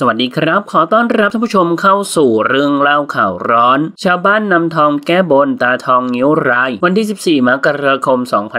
สวัสดีครับขอต้อนรับท่านผู้ชมเข้าสู่เรื่องเล่าข่าวร้อนชาวบ้านนำทองแก้บนตาทองนิ้วรายวันที่14 มกราคม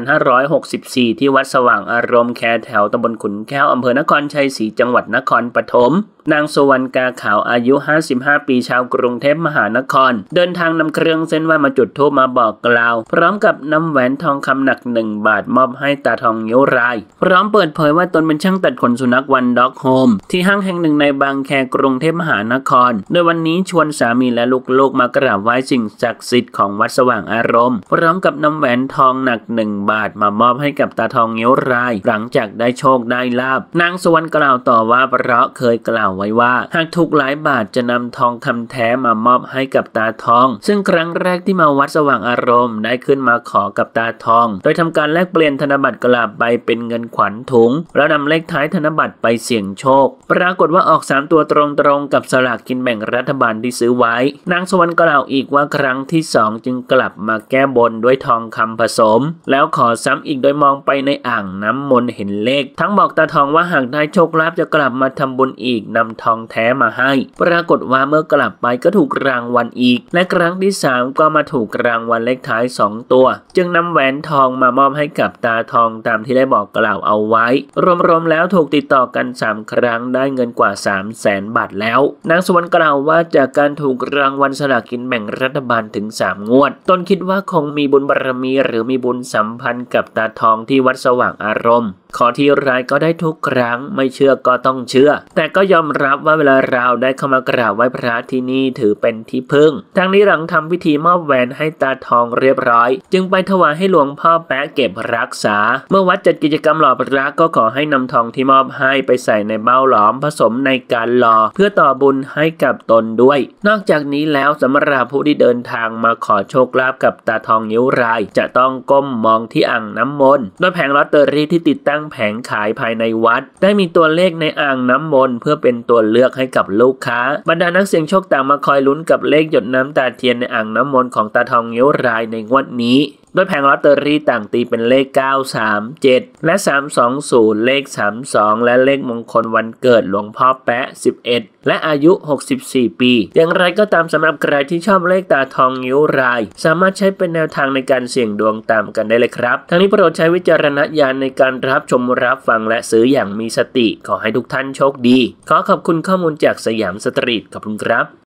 2564 ที่วัดสว่างอารมณ์แคแถวตำบลขุนแก้วอำเภอนครชัยศรีจังหวัดนครปฐมนางสุวรรณกาขาวอายุ55 ปีชาวกรุงเทพมหานครเดินทางนำเครื่องเส้นไหว้มาจุดธูปมาบอกกล่าวพร้อมกับนำแหวนทองคำหนัก1 บาทมอบให้ตาทองนิ้วรายพร้อมเปิดเผยว่าตนเป็นช่างตัดขนสุนัขวันด็อกโฮมที่ห้างแห่งหนึ่งในบางแคกรุงเทพมหานครโดยวันนี้ชวนสามีและลูกๆมากราบไหว้สิ่งศักดิ์สิทธิ์ของวัดสว่างอารมณ์พร้อมกับนำแหวนทองหนัก1 บาทมามอบให้กับตาทองนิ้วรายหลังจากได้โชคได้ลาภนางสุวรรณกล่าวต่อว่าเพราะเคยกล่าวไว้ว่าหากถูกหลายบาทจะนำทองคำแท้มามอบให้กับตาทองซึ่งครั้งแรกที่มาวัดสว่างอารมณ์ได้ขึ้นมาขอกับตาทองโดยทำการแลกเปลี่ยนธนบัตรกลับไปเป็นเงินขวัญถุงแล้วนำเลขท้ายธนบัตรไปเสี่ยงโชคปรากฏว่าออก3 ตัวตรงๆกับสลากกินแบ่งรัฐบาลที่ซื้อไว้นางสุวรรณกล่าวอีกว่าครั้งที่2จึงกลับมาแก้บนด้วยทองคำผสมแล้วขอซ้ำอีกโดยมองไปในอ่างน้ำมนต์เห็นเลขทั้งบอกตาทองว่าหากได้โชคลาภจะกลับมาทำบุญอีกนำทองแท้มาให้ปรากฏว่าเมื่อกลับไปก็ถูกรางวัลอีกและครั้งที่3ก็มาถูกรางวัลเลขท้าย2 ตัวจึงนำแหวนทองมามอบให้กับตาทองตามที่ได้บอกกล่าวเอาไว้รวมๆแล้วถูกติดต่อกัน3 ครั้งได้เงินกว่า 300,000 บาทแล้วนางสุวรรณกล่าวว่าจากการถูกรางวัลสลากกินแบ่งรัฐบาลถึง3 งวดตนคิดว่าคงมีบุญบารมีหรือมีบุญสัมพันธ์กับตาทองที่วัดสว่างอารมณ์ขอที่ไรก็ได้ทุกครั้งไม่เชื่อก็ต้องเชื่อแต่ก็ยอมรับว่าเวลาเราได้เข้ามากราบไหว้พระที่นี่ถือเป็นที่พึ่งทั้งนี้หลังทำพิธีมอบแหวนให้ตาทองเรียบร้อยจึงไปถวายให้หลวงพ่อแป๊ะเก็บรักษาเมื่อวัดจัดกิจกรรมหล่อพระก็ขอให้นำทองที่มอบให้ไปใส่ในเบ้าหลอมผสมในการหล่อเพื่อต่อบุญให้กับตนด้วยนอกจากนี้แล้วสำหรับผู้ที่เดินทางมาขอโชคลาภกับตาทองนิ้วรายจะต้องก้มมองที่อ่างน้ำมนต์โดยแผงลอตเตอรี่ที่ติดตั้งแผงขายภายในวัดได้มีตัวเลขในอ่างน้ำมนต์เพื่อเป็นตัวเลือกให้กับลูกค้าบรรดานักเสี่ยงโชคต่างมาคอยลุ้นกับเลขหยดน้ำตาเทียนในอ่างน้ำมนต์ของตาทองนิ้วรายในงวดนี้โดยแผงลอตเตอรี่ต่างตีเป็นเลข937และ320เลข32และเลขมงคลวันเกิดหลวงพ่อแป๊ะ11และอายุ64 ปีอย่างไรก็ตามสำหรับใครที่ชอบเลขตาทองนิ้วรายสามารถใช้เป็นแนวทางในการเสี่ยงดวงตามกันได้เลยครับทั้งนี้โปรดใช้วิจารณญาณในการรับชมรับฟังและซื้ออย่างมีสติขอให้ทุกท่านโชคดีขอขอบคุณข้อมูลจากสยามสตรีทขอบคุณครับ